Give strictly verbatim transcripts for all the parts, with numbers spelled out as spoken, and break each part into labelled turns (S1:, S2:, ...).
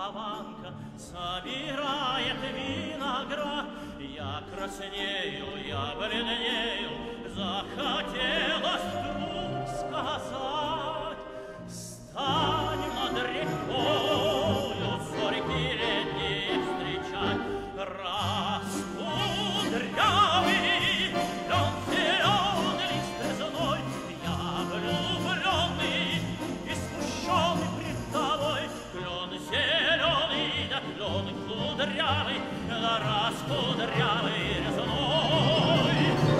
S1: молдаванка собирает виноград. Я краснею, я бледнею, захотелось вдруг сказать: стань над рекою, зорьки летние встречать. Раз кудрявый лен зеленый, лист резной, я влюбленный и смущенный пред тобой. Клен зеленый, да клен кудрявый, да раз кудрявый резной.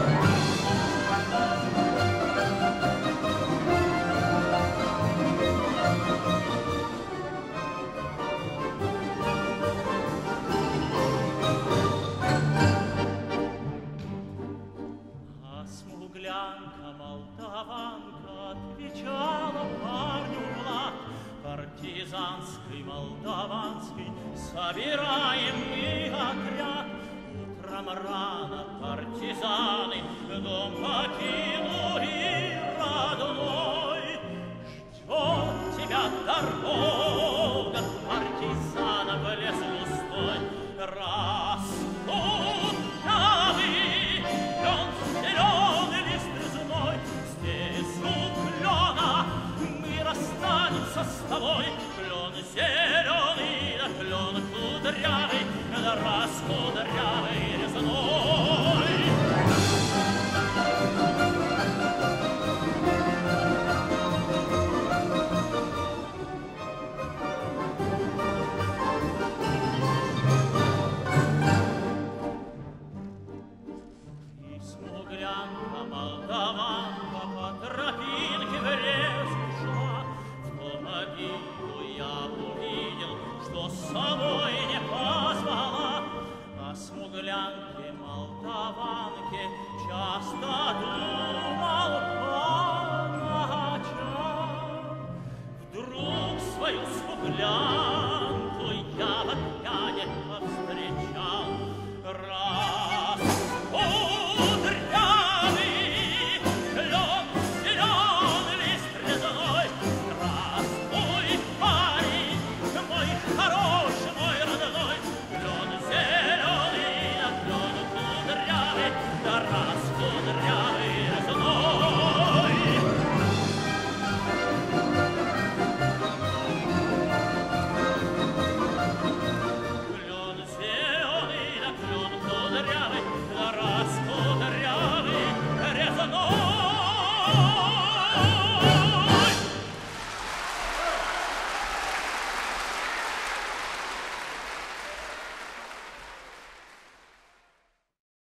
S1: Смуглянка, молдаванка отвечала парню Влад: партизанский, молдаванский собираем мы отряд. Утром рано партизаны дом покинули родной. Ждет тебя дорога, партизана в лес густой. Раз кудрявый лен зеленый, лист резной, здесь у клена мы расстанемся с тобой. Клен зеленый, да клен кудрявый, да раз кудрявый резной. Смуглянка, молдаванка по тропинке в лес ушла. В ту могилу я увидел, что с собой не позвала. О смуглянке, молдаванке часто думал по ночам. Вдруг свою смуглянку я в океане повстречал. Раз кудрявый клен зеленый, лист резной, здравствуй, парень, мой хороший, мой родной. Клен зеленый, да клен кудрявый, да раз